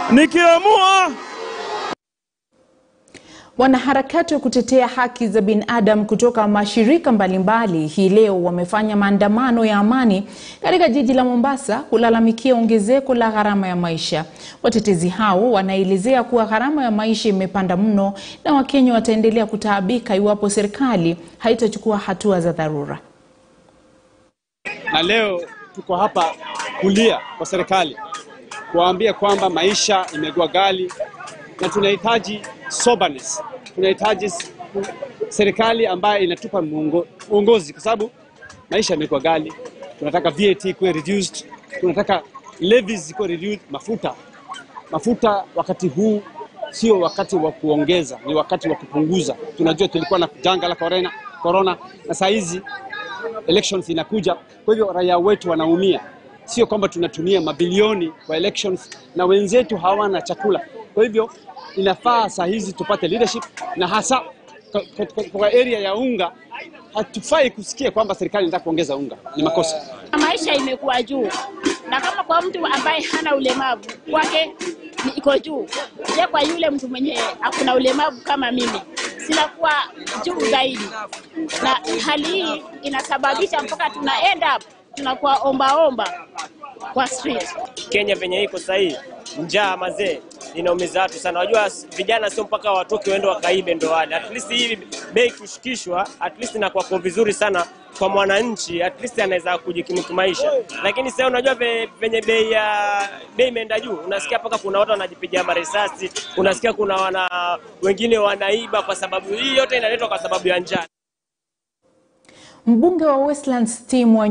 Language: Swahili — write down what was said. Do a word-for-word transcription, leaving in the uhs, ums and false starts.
nikiamua. Wanaharakati wa kutetea haki za binadamu kutoka mashirika mbalimbali hii leo wamefanya maandamano ya amani katika jiji la Mombasa kulalamikia ongezeko la gharama ya maisha. Watetezi hao wanaelezea kuwa gharama ya maisha imepanda mno na Wakenya wataendelea kutaabika iwapo serikali haitachukua hatua za dharura. Na leo tuko hapa kulia kwa serikali kuambia kwamba maisha imekuwa ghali na tunahitaji soberness. Tunahitaji serikali ambayo inatupa uongozi kwa sababu maisha yamekuwa ghali. Tunataka V A T kuwe reduced, tunataka levies kuwe reduced, mafuta. Mafuta wakati huu sio wakati wa kuongeza, ni wakati wa kupunguza. Tunajua tulikuwa na janga la corona, corona na saa hizi elections inakuja. Kwa hivyo raia wetu wanaumia. Sio kwamba tunatumia mabilioni kwa elections na wenzetu hawana chakula. Kwa hivyo inafaa saa hizi tupate leadership, na hasa kwa area ya unga hatufai kusikia kwamba serikali inataka kuongeza unga. Ni makosa. Maisha imekuwa juu. Na kama kwa mtu ambaye hana ulemavu kwake iko juu, je, kwa yule mtu mwenye hakuna ulemavu kama mimi sinakuwa juu zaidi. Na hali hii inasababisha mpaka tuna end up tunakuwa omba omba kwa street. Kenya venye iko sahihi, njaa mazee inaumiza watu sana. Unajua vijana sio mpaka watoke waende wakaibe ndo wale. At least hii bei kushikishwa, at least inakuwa kwa vizuri sana kwa mwananchi, at least anaweza kujikimu maisha. Lakini sasa unajua venye bei ya bei imeenda juu, unasikia paka kuna watu wanajipigia marisasi, unasikia kuna wana wengine wanaiba kwa sababu hii yote inaletwa kwa sababu ya njaa. Mbunge wa Westlands team